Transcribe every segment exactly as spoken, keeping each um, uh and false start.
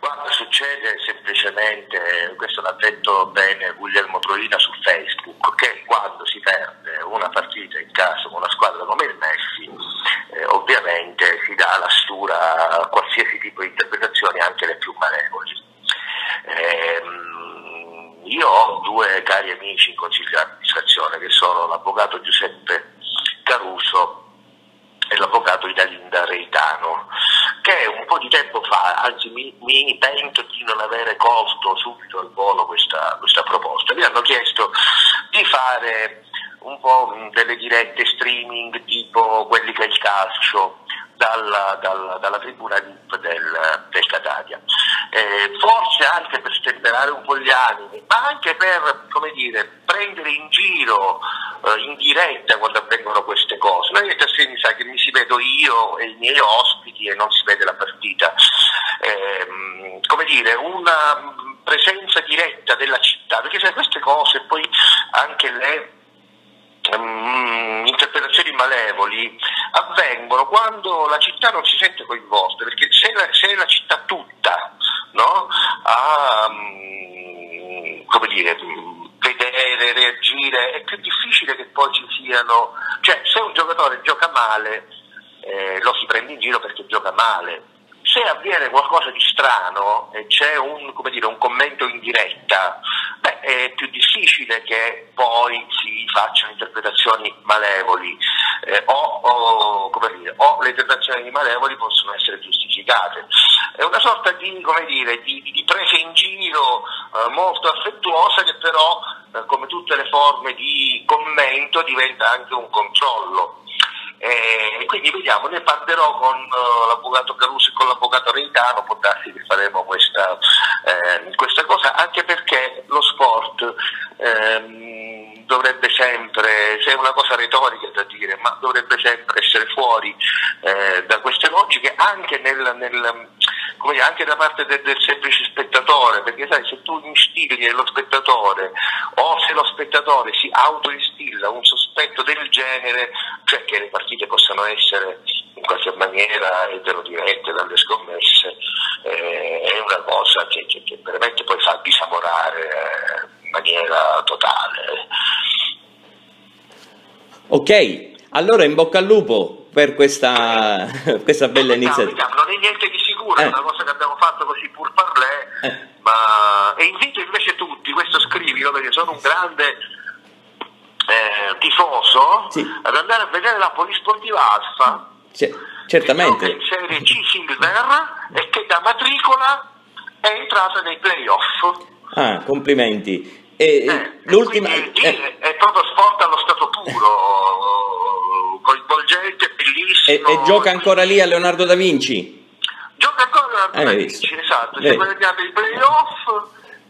Guarda, succede semplicemente, questo l'ha detto bene Guglielmo Troina su Facebook, che quando si perde una partita in casa con una squadra come il Messi, eh, ovviamente si dà la stura a qualsiasi tipo di interpretazioni, anche le più malevoli. Ehm, io ho due cari amici in consiglio di amministrazione, che sono l'avvocato Giuseppe Caruso e l'avvocato Idalinda Reitano, che un po' di tempo fa, anzi mi, mi pento di non avere colto subito al volo questa, questa proposta, mi hanno chiesto di fare un po' delle dirette streaming tipo quelli che è il calcio dalla, dalla, dalla tribuna V I P del, del Catania, eh, forse anche per stemperare un po' gli animi, ma anche per, come dire, prendere in giro eh, in diretta quando avvengono queste cose. Noi mi sa che mi si vedo io e i miei ospiti e non si vede la partita, eh, come dire, una presenza diretta della città, perché sai, queste cose poi anche le Um, interpretazioni malevoli avvengono quando la città non si sente coinvolta, perché se la, se la città tutta, no, a um, come dire, vedere, reagire, è più difficile che poi ci siano, cioè se un giocatore gioca male eh, lo si prende in giro perché gioca male. Se avviene qualcosa di strano e c'è un, come dire, un commento in diretta, beh, è più difficile che poi si facciano interpretazioni malevoli, eh, o, o, come dire, o le interpretazioni malevoli possono essere giustificate. È una sorta di, come dire, di, di presa in giro eh, molto affettuosa, che però, eh, come tutte le forme di commento, diventa anche un controllo. E quindi vediamo, ne parlerò con uh, l'avvocato Caruso e con l'avvocato Reitano, può darsi che faremo questa, eh, questa cosa, anche perché lo sport ehm, dovrebbe sempre, se è una cosa retorica da dire, ma dovrebbe sempre essere fuori eh, da queste logiche, anche, nel, nel, come dire, anche da parte del, del semplice spettatore, perché sai, se tu instilli nello spettatore o se lo spettatore si autoinstilla un sospetto del genere, cioè che le partite possano essere in qualche maniera eterodirette dalle scommesse, eh, è una cosa che, che, che veramente poi fa disamorare eh, in maniera totale. Ok, allora in bocca al lupo per questa, questa bella iniziativa. Non è niente di sicuro, eh. È una cosa che abbiamo fatto così pur parlè, eh. ma e invito invece tutti, questo scrivilo perché sono un grande eh, tifoso, sì, ad andare a vedere la Polisportiva Alfa, C- certamente, che gioca in Serie C Silver e che da matricola è entrata nei playoff. Ah, complimenti. E, eh, l'ultima e eh. è proprio sport allo stato puro, coinvolgente, bellissimo. E, e gioca ancora lì a Leonardo da Vinci? Gioca ancora a Leonardo eh, da Vinci, esatto, si è guadagnato i playoff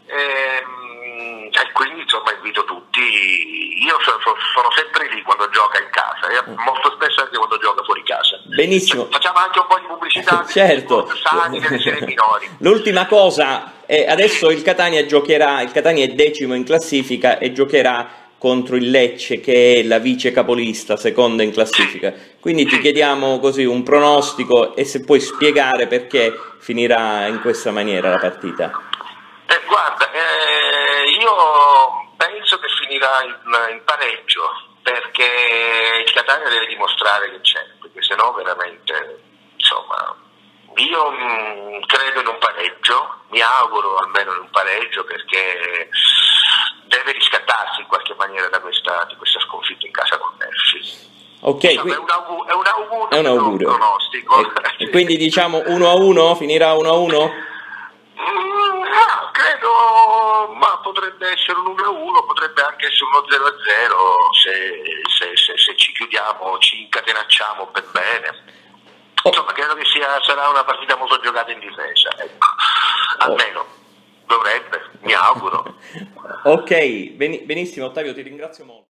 ehm, e quindi insomma invito tutti, io sono, sono sempre lì quando gioca in casa e molto spesso anche quando gioca fuori casa. Benissimo. Cioè, facciamo anche un po' di pubblicità certo. dei sani, delle serie minori. L'ultima cosa, eh, adesso il Catania giocherà, il Catania è decimo in classifica e giocherà contro il Lecce, che è la vice capolista, seconda in classifica. Quindi ti chiediamo così un pronostico e se puoi spiegare perché finirà in questa maniera la partita. Eh, guarda, eh, io penso che finirà in, in pareggio, perché il Catania deve dimostrare che c'è, perché sennò veramente, insomma, io mh, credo in un pareggio, mi auguro almeno in un pareggio, perché deve riscattarsi in qualche maniera da questa, di questa sconfitta in casa con Nerfi. Ok, insomma, quindi, è un augurio, è un augurio, è un augurio. Un pronostico. E, e quindi diciamo uno a uno? Finirà uno a uno? Mm, no, credo, ma potrebbe essere un uno a uno, potrebbe anche essere uno zero a zero se, se, se, se ci chiudiamo, ci incatenacciamo ben bene. Insomma, credo che sia, sarà una partita molto giocata in difesa, ecco. Almeno dovrebbe, mi auguro. Ok, benissimo Ottavio, ti ringrazio molto.